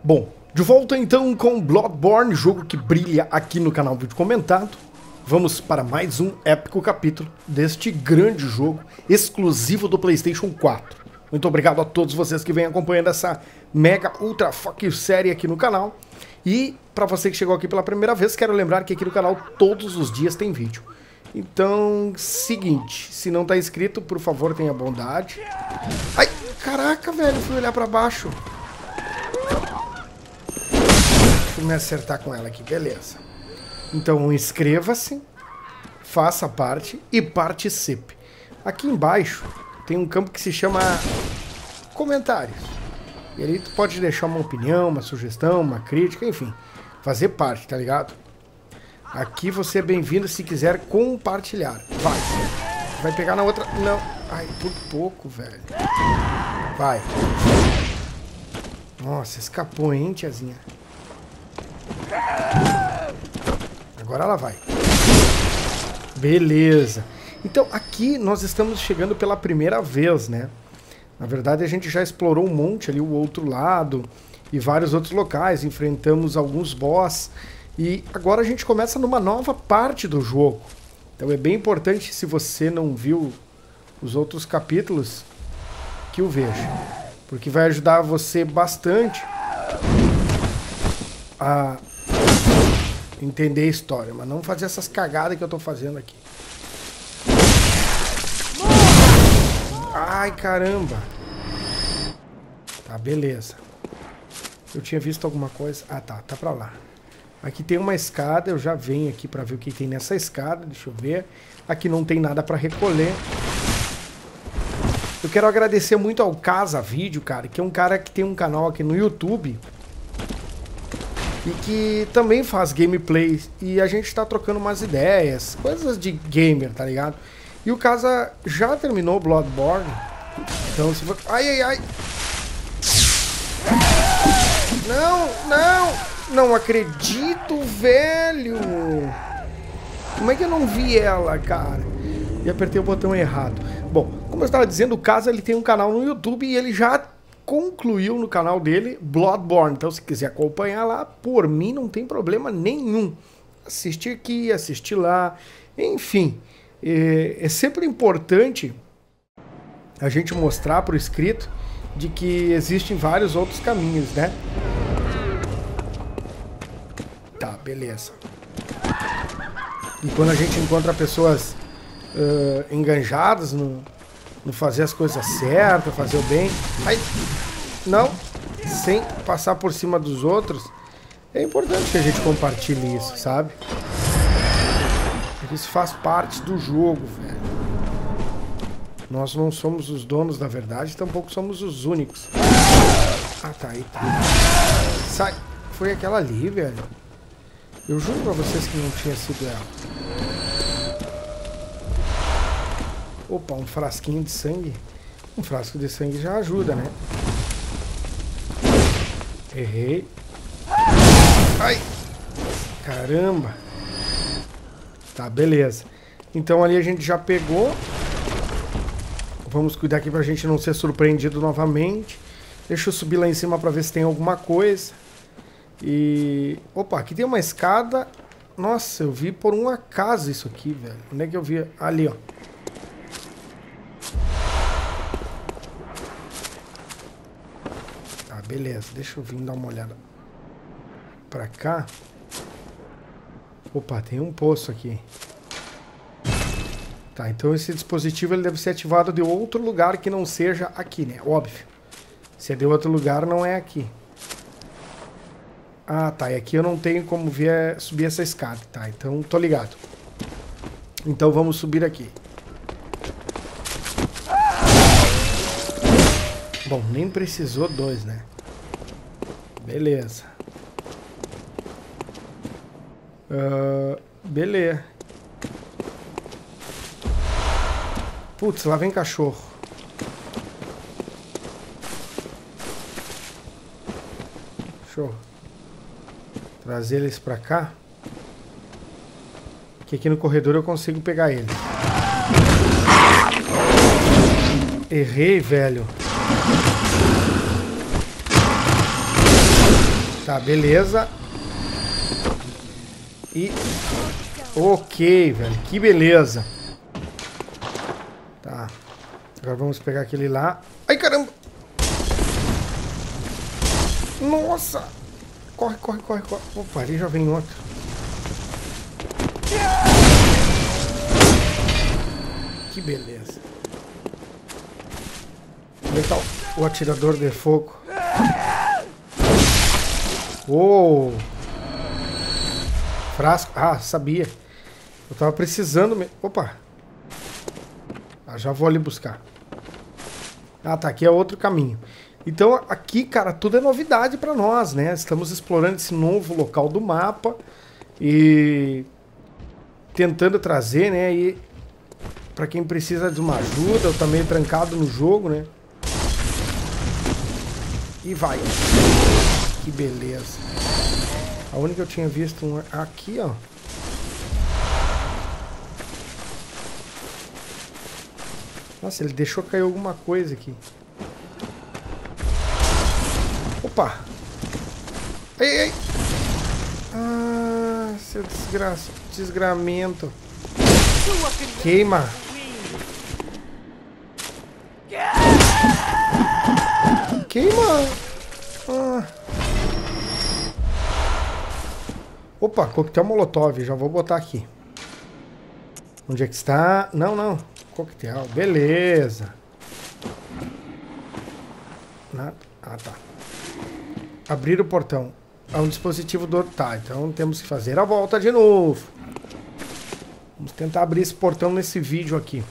Bom, de volta então com Bloodborne, jogo que brilha aqui no canal Vídeo Comentado. Vamos para mais um épico capítulo deste grande jogo, exclusivo do PlayStation 4. Muito obrigado a todos vocês que vêm acompanhando essa mega ultra fuck série aqui no canal. E para você que chegou aqui pela primeira vez, quero lembrar que aqui no canal todos os dias tem vídeo. Então, seguinte, se não tá inscrito, por favor, tenha bondade. Ai, caraca, velho, fui olhar pra baixo. Deixa eu me acertar com ela aqui, beleza. Então, inscreva-se, faça parte e participe. Aqui embaixo tem um campo que se chama comentários. E ali tu pode deixar uma opinião, uma sugestão, uma crítica, enfim, fazer parte, tá ligado? Aqui você é bem-vindo se quiser compartilhar. Vai pegar na outra... Não. Ai, por pouco, velho. Vai. Nossa, escapou, hein, tiazinha? Agora ela vai. Beleza. Então, aqui nós estamos chegando pela primeira vez, né? Na verdade, a gente já explorou um monte ali, o outro lado, e vários outros locais. Enfrentamos alguns boss. E agora a gente começa numa nova parte do jogo. Então é bem importante, se você não viu os outros capítulos, que o veja. Porque vai ajudar você bastante a entender a história. Mas não fazer essas cagadas que eu tô fazendo aqui. Ai, caramba. Tá, beleza. Eu tinha visto alguma coisa. Ah, tá pra lá. Aqui tem uma escada, eu já venho aqui pra ver o que tem nessa escada, deixa eu ver. Aqui não tem nada pra recolher. Eu quero agradecer muito ao Casa Vídeo, cara, que é um cara que tem um canal aqui no YouTube e que também faz gameplay. E a gente tá trocando umas ideias, coisas de gamer, tá ligado? E o Casa já terminou Bloodborne. Então se for... Ai, ai, ai! Não, não! Não acredito, velho! Como é que eu não vi ela, cara? E apertei o botão errado. Bom, como eu estava dizendo, o Casa ele tem um canal no YouTube e ele já concluiu no canal dele Bloodborne. Então, se quiser acompanhar lá, por mim não tem problema nenhum. Assistir aqui, assistir lá, enfim. É sempre importante a gente mostrar para o inscrito de que existem vários outros caminhos, né? Tá, beleza. E quando a gente encontra pessoas enganjadas no fazer as coisas certas, fazer o bem... Ai, não, sem passar por cima dos outros, é importante que a gente compartilhe isso, sabe? Porque isso faz parte do jogo, velho. Nós não somos os donos da verdade, tampouco somos os únicos. Ah, tá, aí tá. Sai. Foi aquela ali, velho. Eu juro pra vocês que não tinha sido ela. Opa, um frasquinho de sangue. Um frasco de sangue já ajuda, né? Errei. Ai! Caramba! Tá, beleza. Então ali a gente já pegou. Vamos cuidar aqui pra gente não ser surpreendido novamente. Deixa eu subir lá em cima pra ver se tem alguma coisa. E... Opa, aqui tem uma escada. Nossa, eu vi por um acaso isso aqui, velho. Onde é que eu vi? Ali, ó. Tá, beleza. Deixa eu vir dar uma olhada pra cá. Opa, tem um poço aqui. Tá, então esse dispositivo ele deve ser ativado de outro lugar que não seja aqui, né? Óbvio. Se é de outro lugar, não é aqui. Ah, tá. E aqui eu não tenho como subir essa escada. Tá, então tô ligado. Então vamos subir aqui. Bom, nem precisou dois, né? Beleza. Beleza. Putz, lá vem cachorro. Show. Trazer eles pra cá. Que aqui no corredor eu consigo pegar eles. Errei, velho. Tá, beleza. E... ok, velho. Que beleza. Tá. Agora vamos pegar aquele lá. Ai, caramba! Nossa! Corre, corre, corre, corre. Opa, ali já vem outro. Que beleza. Onde tá o atirador de fogo? Uou! Frasco. Ah, sabia. Eu tava precisando... Opa! Ah, já vou ali buscar. Ah, tá. Aqui é outro caminho. Então, aqui, cara, tudo é novidade pra nós, né? Estamos explorando esse novo local do mapa e tentando trazer, né? E pra quem precisa de uma ajuda, eu tô meio trancado no jogo, né? E vai. Que beleza. A única que eu tinha visto um aqui, ó. Nossa, ele deixou cair alguma coisa aqui. Opa! Ei, ei! Ah, seu desgramento. Queima! Queima! Ah. Opa, coquetel molotov, já vou botar aqui. Onde é que está? Não, não. Coquetel, beleza. Nada. Ah, tá. Abrir o portão. É um dispositivo do... Tá, então temos que fazer a volta de novo. Vamos tentar abrir esse portão nesse vídeo aqui.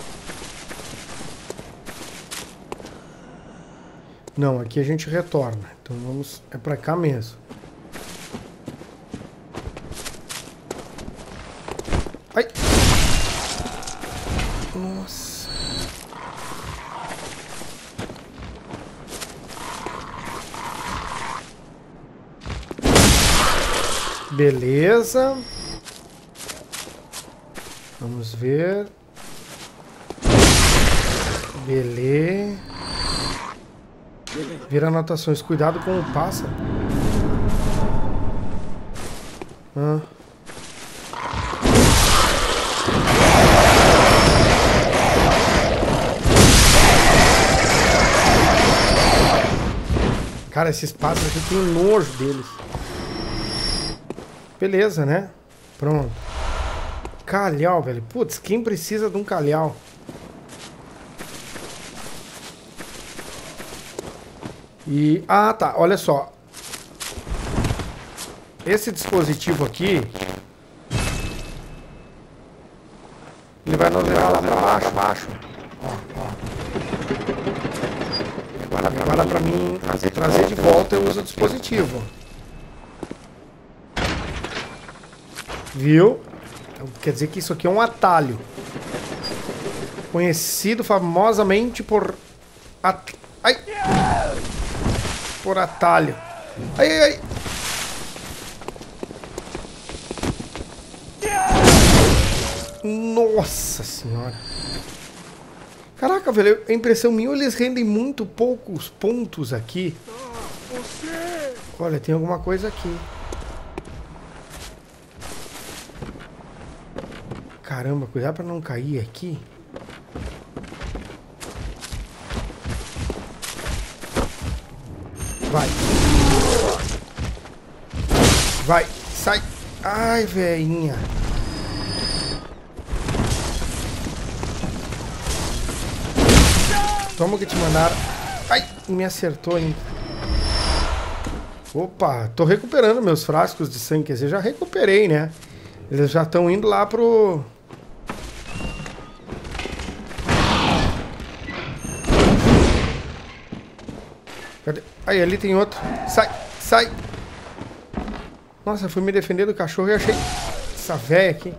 Não, aqui a gente retorna. Então vamos... É pra cá mesmo. Ai! Nossa. Beleza. Vamos ver. Beleza. Vira anotações. Cuidado com o pássaro. Ah. Cara, esses pássaros aqui tem nojo deles. Beleza, né? Pronto. Calhau, velho. Putz, quem precisa de um calhau? E... ah, tá. Olha só. Esse dispositivo aqui... ele vai nos levar lá pra baixo. Ó, ó. Agora pra mim trazer de volta eu uso o dispositivo. Viu? Então, quer dizer que isso aqui é um atalho. Conhecido famosamente por... ai! Por atalho. Ai, ai, ai! Nossa senhora! Caraca, velho, a impressão minha, eles rendem muito poucos pontos aqui. Olha, tem alguma coisa aqui. Caramba, cuidado pra não cair aqui. Vai. Vai, sai. Ai, velhinha. Toma o que te mandaram. Ai, me acertou ainda. Opa, tô recuperando meus frascos de sangue. Quer dizer, já recuperei, né? Eles já estão indo lá pro... cadê? Aí, ali tem outro. Sai, sai. Nossa, eu fui me defender do cachorro e achei essa véia aqui.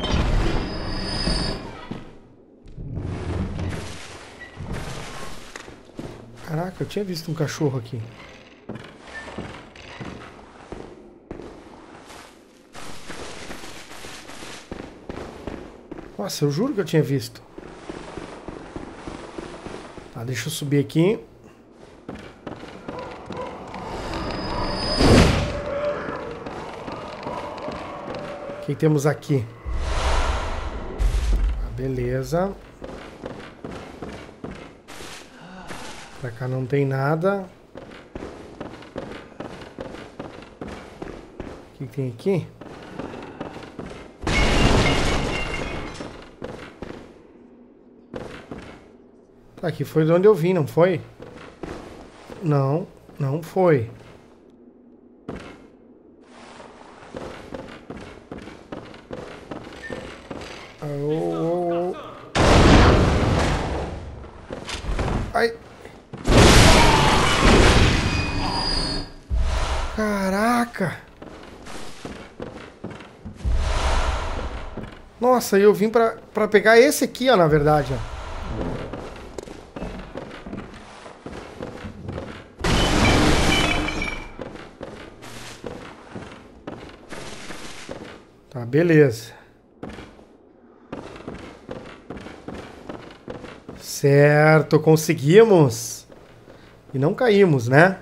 Caraca, eu tinha visto um cachorro aqui. Nossa, eu juro que eu tinha visto. Tá, deixa eu subir aqui. O que temos aqui? Beleza. Pra cá não tem nada. O que tem aqui? Tá, aqui foi de onde eu vim, não foi? Não, não foi. Oh. Ai. Caraca. Nossa, eu vim pra pegar esse aqui, ó, na verdade, ó. Tá, beleza. Certo, conseguimos. E não caímos, né?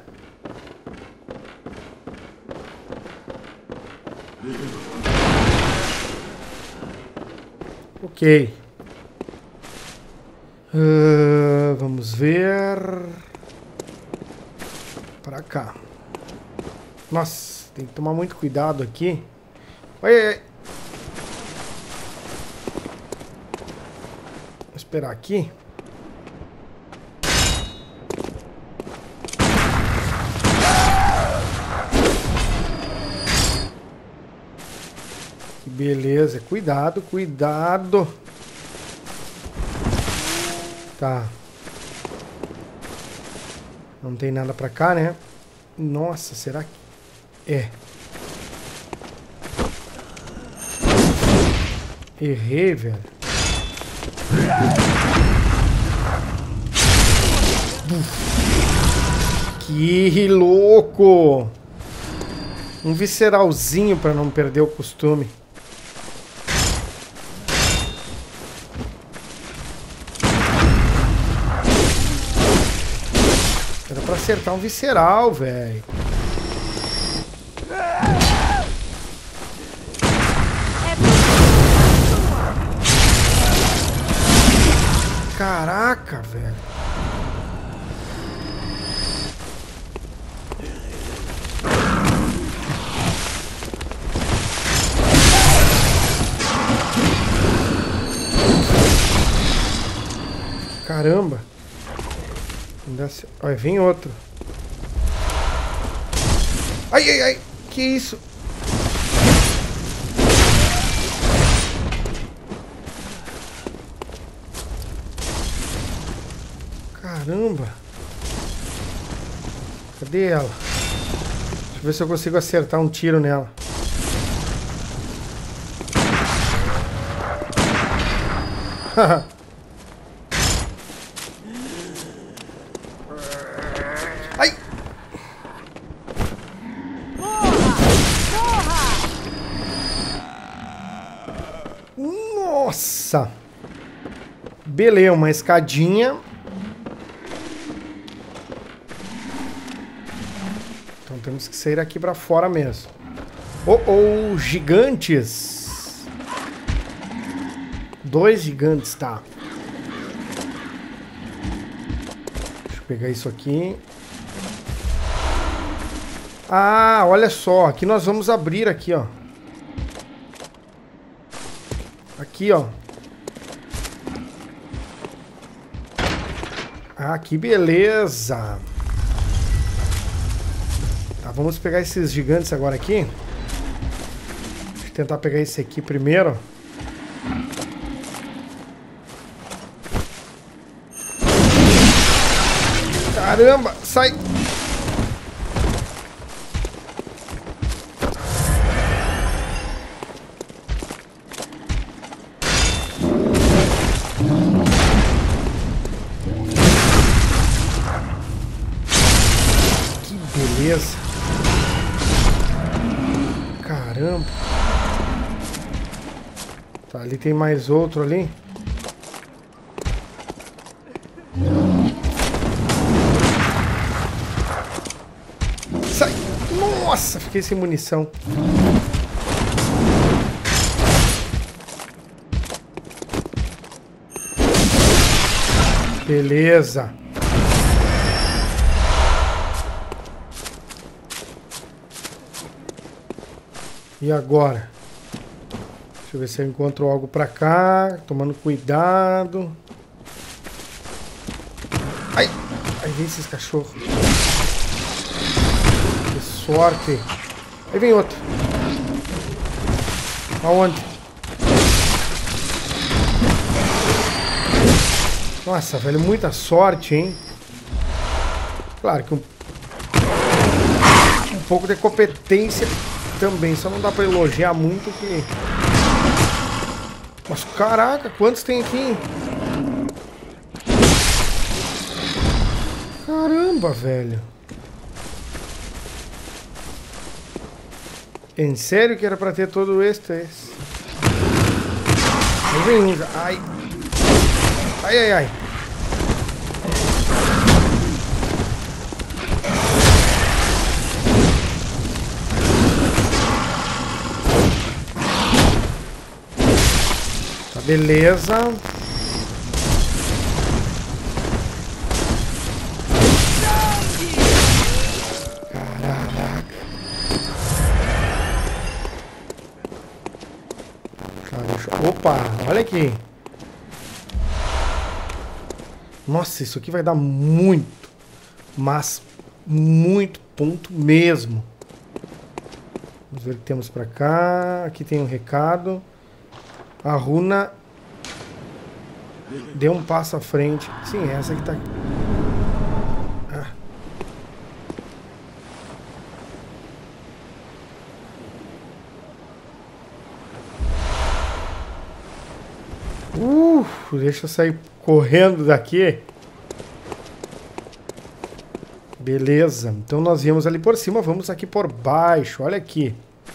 Ok. Vamos ver. Pra cá. Nossa, tem que tomar muito cuidado aqui. Oi. Vou esperar aqui. Que beleza. Cuidado, cuidado. Tá. Não tem nada pra cá, né? Nossa, será que... É. Errei, velho. Que louco! Um visceralzinho pra não perder o costume. Era pra acertar um visceral, velho. Caraca, velho. Caramba. Olha, vem outro. Ai, ai, ai. Que isso? Caramba. Cadê ela? Deixa eu ver se eu consigo acertar um tiro nela. Ai! Nossa! Beleza, uma escadinha. Então temos que sair aqui pra fora mesmo. Oh, gigantes! 2 gigantes, tá. Deixa eu pegar isso aqui. Ah, olha só. Aqui nós vamos abrir aqui, ó. Aqui, ó. Ah, que beleza. Tá, vamos pegar esses gigantes agora aqui. Deixa eu tentar pegar esse aqui primeiro. Caramba, sai. Beleza. Caramba. Tá, ali tem mais outro ali. Sai. Nossa, fiquei sem munição. Beleza. E agora? Deixa eu ver se eu encontro algo pra cá. Tomando cuidado. Ai! Aí vem esses cachorros. Que sorte. Aí vem outro. Aonde? Nossa, velho, muita sorte, hein? Claro que um pouco de competência também. Só não dá pra elogiar muito que... Mas caraca, quantos tem aqui? Caramba, velho. Em sério que era pra ter todo esse? Aí vem um. Ai. Ai, ai, ai. Tá, beleza. Caraca. Tá, deixa... Opa, olha aqui. Nossa, isso aqui vai dar muito, mas muito ponto mesmo. Vamos ver o que temos pra cá. Aqui tem um recado. A runa deu um passo à frente. Sim, essa aqui tá aqui. Ah. Deixa eu sair correndo daqui. Beleza. Então nós viemos ali por cima. Vamos aqui por baixo. Olha aqui.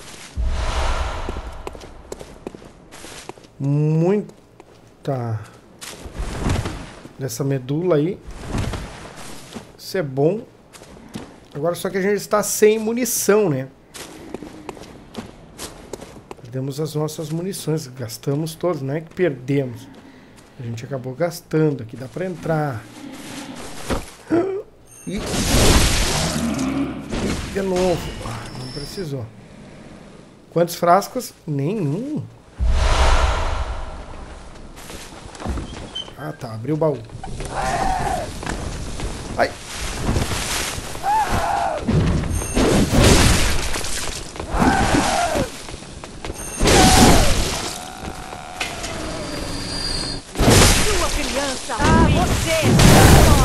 Muita dessa medula aí. Isso é bom. Agora só que a gente está sem munição, né? Perdemos as nossas munições. Gastamos todas, não é que perdemos. A gente acabou gastando. Aqui dá pra entrar. E de novo. Não precisou. Quantos frascos? Nenhum. Ah, tá. Abriu o baú. Ai. Sua criança. Ah, você.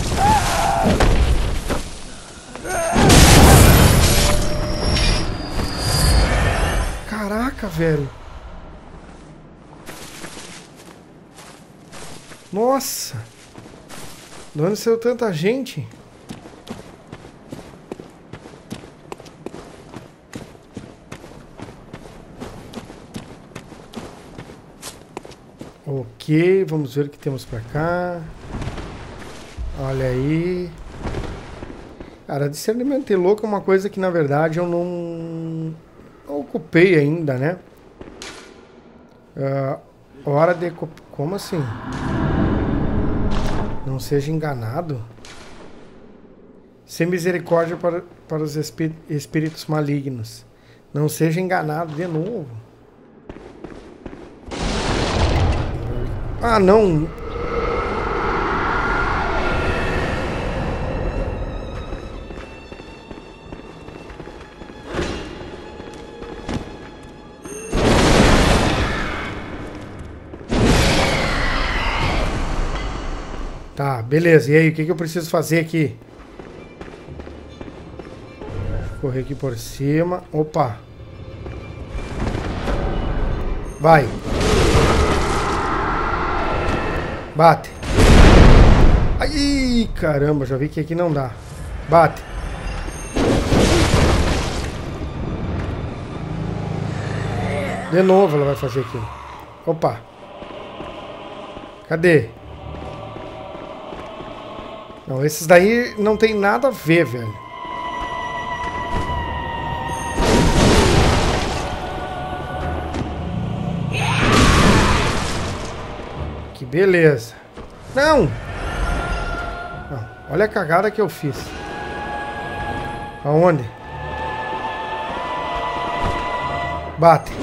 Caraca, velho. Nossa. De onde saiu tanta gente? Ok, vamos ver o que temos pra cá. Olha aí. Cara, discernimento de louco é uma coisa que na verdade eu não ocupei ainda, né? Hora de... Como assim? Não seja enganado. Sem misericórdia para os espíritos malignos. Não seja enganado de novo. Ah, não. Tá, beleza. E aí, o que eu preciso fazer aqui? Correr aqui por cima. Opa. Vai. Bate. Ai, caramba, já vi que aqui não dá. Bate. De novo ela vai fazer aquilo. Opa. Cadê? Não, esses daí não tem nada a ver, velho. Que beleza. Não! Olha a cagada que eu fiz. Aonde? Bate.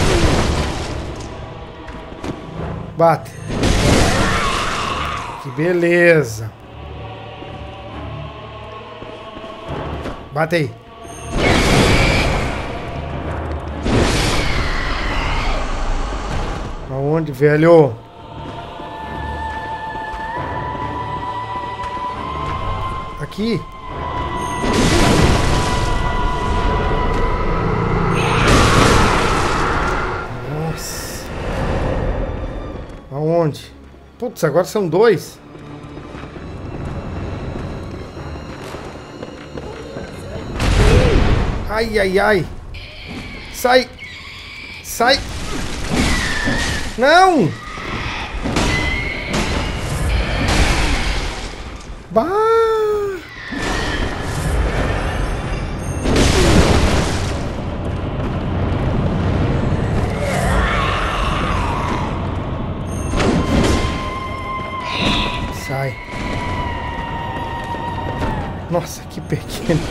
Bate. Que beleza. Bate aí. Aonde, velho? Aqui. Nossa. Aonde? Putz, agora são 2. Ai, ai, ai. Sai. Sai. Não. Bah. Sai. Nossa, que pequeno.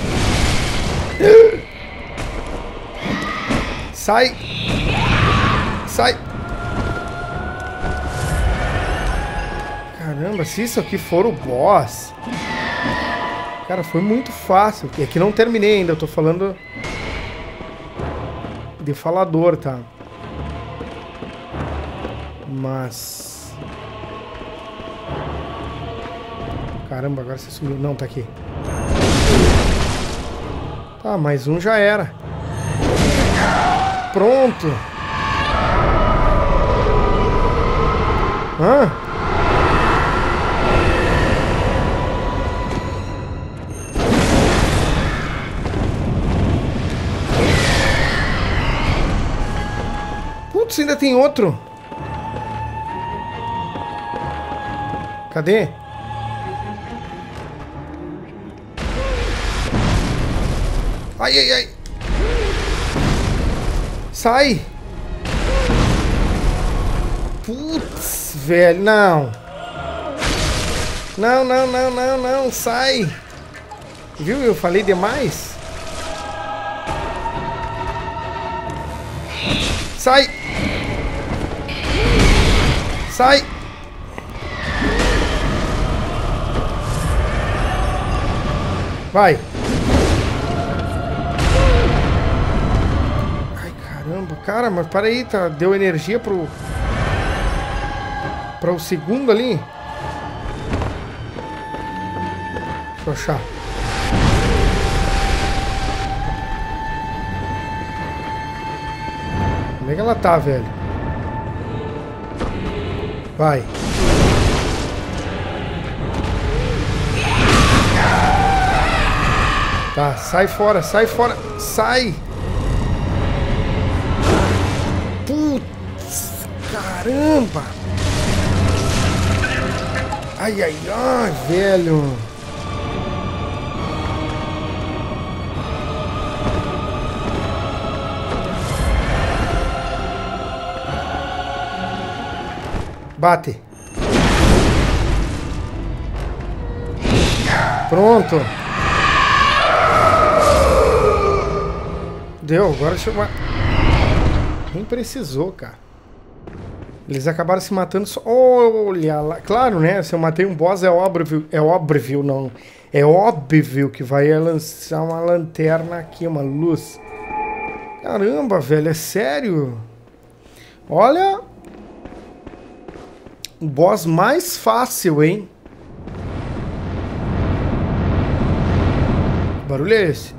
Sai. Sai. Caramba, se isso aqui for o boss... Cara, foi muito fácil. É que não terminei ainda, eu tô falando... de falador, tá? Mas... Caramba, agora você sumiu. Não, tá aqui. Tá, mais um já era. Pronto. Hã? Putz, ainda tem outro. Cadê? Ai, ai, ai. Sai. Putz, velho, não. Não, não, não, não, não, sai. Viu? Eu falei demais. Sai. Sai. Vai. Cara, mas para aí, tá? Deu energia para o segundo ali. Deixa eu achar. Como é que ela tá, velho? Vai. Tá, sai fora, sai fora. Sai! Caramba! Ai, ai, ai, velho! Bate! Pronto! Deu, agora deixa eu... Nem precisou, cara. Eles acabaram se matando só... Olha lá. Claro, né? Se eu matei um boss, é óbvio não. É óbvio que vai lançar uma lanterna aqui, uma luz. Caramba, velho. É sério? Olha... O boss mais fácil, hein? Que barulho é esse?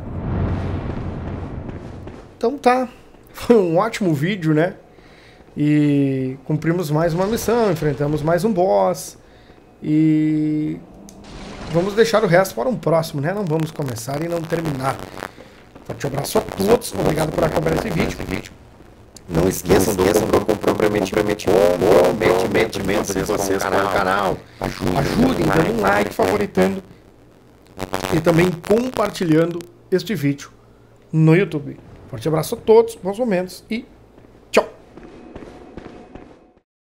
Então tá. Foi um ótimo vídeo, né? E cumprimos mais uma missão, enfrentamos mais um boss. E vamos deixar o resto para um próximo, né? Não vamos começar e não terminar. Forte abraço a todos, obrigado por acompanhar esse vídeo. Não esqueçam do comprometimento de vocês com o canal. Ajudem dando um like, favoritando e também compartilhando este vídeo no YouTube. Forte abraço a todos, bons momentos e